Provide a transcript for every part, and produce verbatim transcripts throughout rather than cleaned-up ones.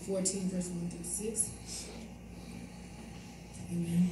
fourteen, verse one through six. Amen.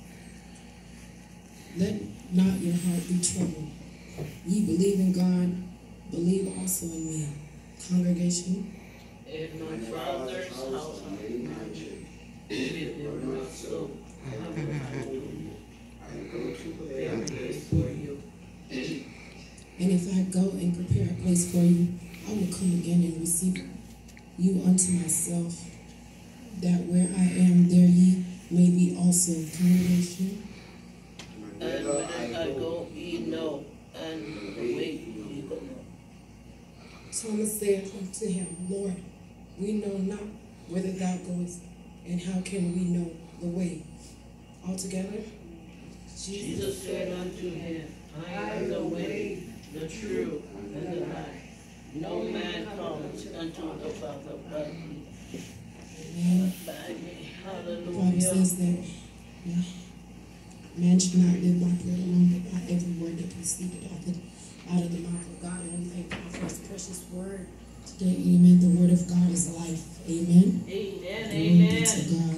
Let not your heart be troubled. Ye believe in God, believe also in me. Congregation. In my Father's house, if it were not so, I would have told you. I go to prepare a place for you. And if I go and prepare a place for you, I will come again and receive you unto myself, that where I am, there ye may be also. Congregation. And whither I go, ye know, and the way ye go know. Thomas saith unto him, Lord, we know not whither thou goest, and how can we know the way? Altogether, Jesus, Jesus said unto him, I am the way, the truth, and the life. No man comes unto the Father but me. Amen. By me. The Bible Hallelujah. says that yeah, man should not live by bread alone, but by every word that proceeded out of, out of the mouth of God. And we thank God for his precious word today. Amen. The word of God is life. Amen. Amen. Glory be Amen. to God.